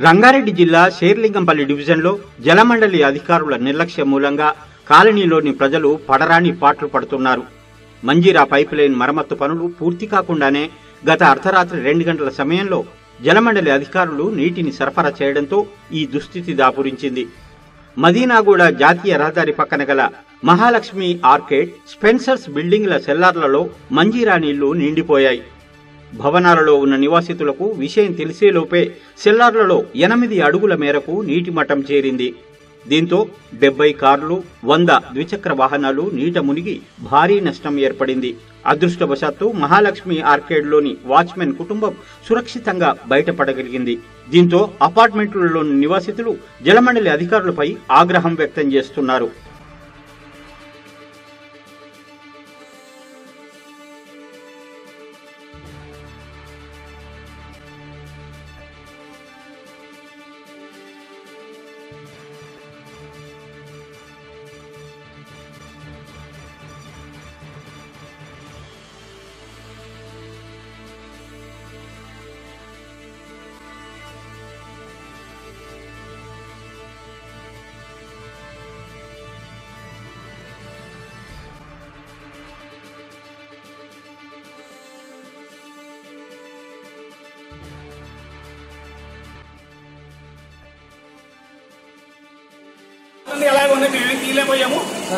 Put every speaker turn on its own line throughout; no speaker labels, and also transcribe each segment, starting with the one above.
రంగారెడ్డి జిల్లా శేర్లింగంపల్లి డివిజన్లో జలమండలి అధికారుల నిర్లక్ష్యం మూలంగా కాలనీలోని ప్రజలు పడరాని పాట్లు పడుతున్నారు. మంజీరా పైప్ లైన్ మరమ్మత్తు పనులు పూర్తి కాకుండానే గత అర్ధరాత్రి 2 గంటల సమయంలో జలమండలి అధికారులు నీటిని సరఫరా చేయడంతో ఈ దుస్థితి దాపురించింది. మదీనాగూడ జాతీయ రహదారి పక్కన గల మహాలక్ష్మి ఆర్కేడ్, స్పెన్సర్స్ బిల్డింగ్ల సెల్లార్లలో మంజీరా నీళ్లు నిండిపోయాయి. భవనాలలో ఉన్న నివాసితులకు విషయం తెలిసేలోపే సెల్లార్లలో 8 అడుగుల మేరకు నీటి మట్టం చేరింది. దీంతో 70 కార్లు, 100 ద్విచక్ర వాహనాలు నీట మునిగి భారీ నష్టం ఏర్పడింది. అదృష్టవశాత్తు మహాలక్ష్మి ఆర్కేడ్లోని వాచ్మెన్ కుటుంబం సురక్షితంగా బయటపడగలిగింది. దీంతో అపార్ట్మెంట్లలోని నివాసితులు జలమండలి అధికారులపై ఆగ్రహం వ్యక్తం చేస్తున్నారు.
అలాగే ఉంది. మేము తీయలేకపోయాము.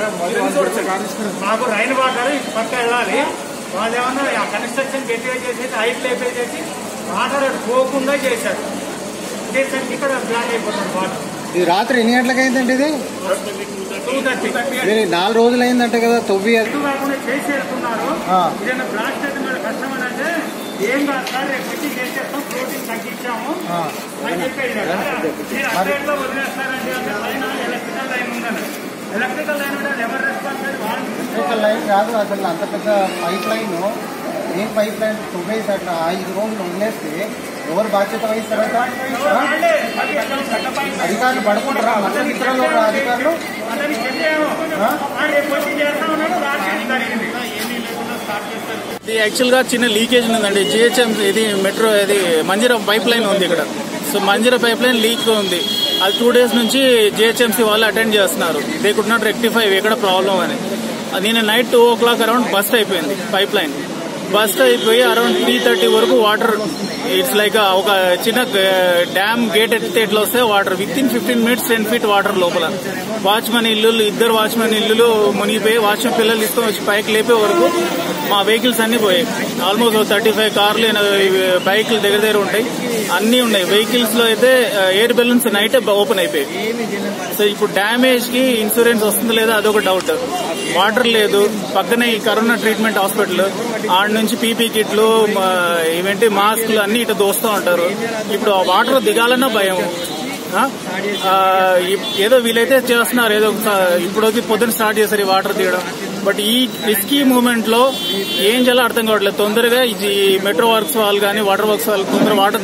మాకు రైన్ వాటర్ పక్క వెళ్ళాలి. వాళ్ళు ఏమన్నా కన్స్ట్రక్షన్ గట్టిగా చేసేసి హైట్ లేపేసేసి వాటర్ పోకుండా చేశారు. ఇక్కడ బ్లాక్ అయిపోతుంది వాటర్.
ఇది రాత్రి ఎన్ని గంటలకు అయిందండి? ఇది
2:30.
4 రోజులు అయిందంటే కదా తొవ్వి
కాకుండా చేసి వెళ్తున్నారు. ఏదైనా బ్లాస్ట్ అయితే మన కష్టం అని అంటే ఏం కాదు సార్, రేపు వచ్చి చేసేస్తాం, ప్రోటీన్ తగ్గించాము అని చెప్పేది. మీరు అప్డేట్లో వదిలేస్తారండి అంటే పైన ఎలక్ట్రికల్ లైన్ ఉందండి. ఎలక్ట్రికల్ లైన్ ఉంటే ఎవరు రెస్పాన్సిబిలిటీ?
ఎలక్ట్రికల్ లైన్ కాదు, అసలు అంత పెద్ద పైప్ లైన్, ఏం పైప్ లైన్ తొవ్వేసి అట్లా 5 రోజులు వదిలేస్తే ఎవరు బాధ్యత వహిస్తారంట? అధికారులు పడుకుంటారా? మధ్య ఇతరులు అధికారులు
ఇది యాక్చువల్ గా చిన్న లీకేజ్ ఉందండి. జిహెచ్ఎం ఇది మెట్రో ఇది మంజీరా పైప్ లైన్ ఉంది ఇక్కడ. So Manjira pipe line leak ఉంది. అది 2 days నుంచి జిహెచ్ఎంసీ వాళ్ళు అటెండ్ చేస్తున్నారు. దే కుడ్ నాట్ రెక్టిఫై ఎక్కడ ప్రాబ్లం అని. నేను నైట్ 2 o'clock అరౌండ్ బస్ట్ అయిపోయింది పైప్ లైన్. బస్ట్ అయిపోయి అరౌండ్ 3:30 వరకు వాటర్, ఇట్స్ లైక్ ఒక చిన్న డ్యామ్ గేట్ ఎత్తితే ఎట్లా వస్తే water within 15 minutes 10 feet water లోపల. వాచ్మెన్ ఇల్లులు, 2 వాచ్మెన్ ఇల్లులు మునిగిపోయి వాచ్మెన్ పిల్లలు తీసుకొని వచ్చి పైకి లేపే వరకు మా వెహికల్స్ అన్ని పోయాయి. ఆల్మోస్ట్ 35 కార్లు, బైక్లు దగ్గర ఉంటాయి, అన్ని ఉన్నాయి. వెహికల్స్ లో అయితే ఎయిర్ బెలూన్స్ నైట్ ఓపెన్ అయిపోయాయి. సో ఇప్పుడు డ్యామేజ్ కి ఇన్సూరెన్స్ వస్తుందో లేదా అదొక డౌట్. వాటర్ లేదు. పక్కనే ఈ కరోనా ట్రీట్మెంట్ హాస్పిటల్, ఆడ నుంచి పీపీ కిట్లు, ఇవేంటి మాస్కులు అన్ని ఇటు దోస్తూ ఉంటారు. ఇప్పుడు ఆ వాటర్ దిగాలన్నా భయం. ఏదో వీలైతే చేస్తున్నారు, ఏదో ఇప్పుడు పొద్దున్న స్టార్ట్ చేశారు ఈ వాటర్ తీయడం. బట్ ఈ రిస్కీ మూమెంట్ లో ఏం చేయాలో అర్థం కావట్లేదు. తొందరగా ఈ మెట్రో వర్క్స్ వాళ్ళు కానీ వాటర్ వర్క్స్ వాళ్ళు తొందరగా వాటర్